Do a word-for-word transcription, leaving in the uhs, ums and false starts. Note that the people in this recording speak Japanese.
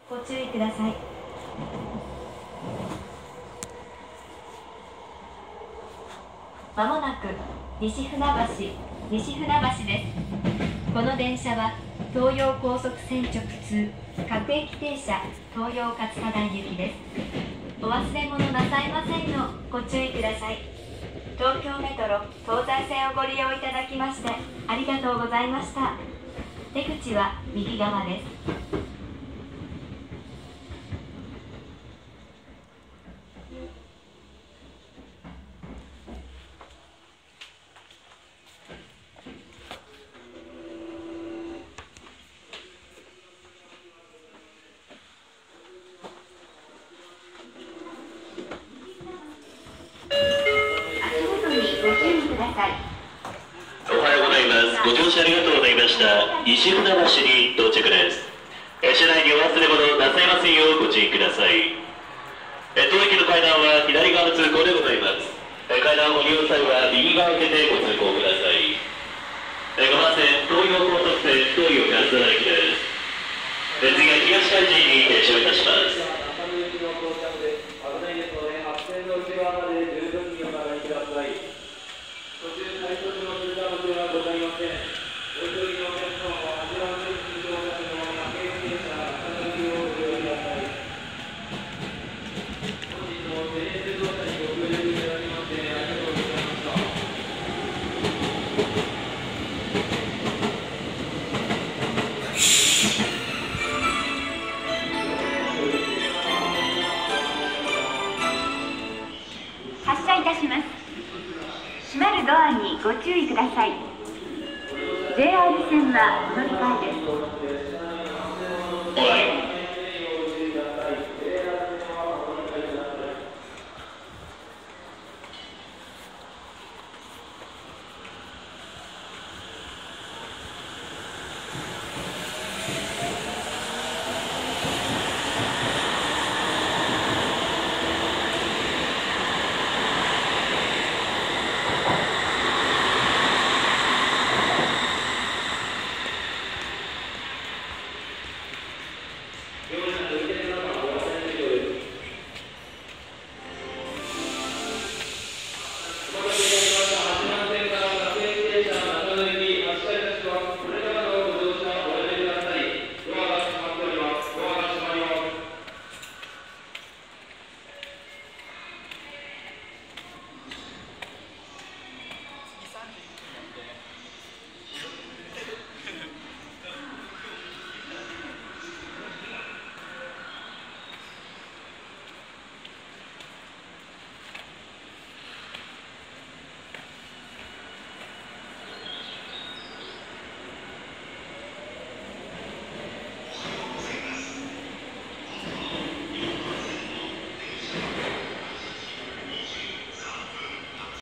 ご注意ください。まもなく西船橋西船橋です。この電車は東洋高速線直通各駅停車東洋勝田台行きです。お忘れ物なさいませんようご注意ください。東京メトロ東西線をご利用いただきましてありがとうございました。出口は右側です。 おはようございます。ご乗車ありがとうございました。西船橋に到着です。え車内にお忘れ物なさいませんようご注意ください。え当駅の階段は左側の通行でございます。え階段をご利用際は右側を受けてご通行ください。えごばん線東洋高速線東洋勝田駅です。え次は東海寺に停車いたします。 発車いたします。閉まるドアにご注意ください。 ジェイアール 線はお乗り換えです。 はい。よろしく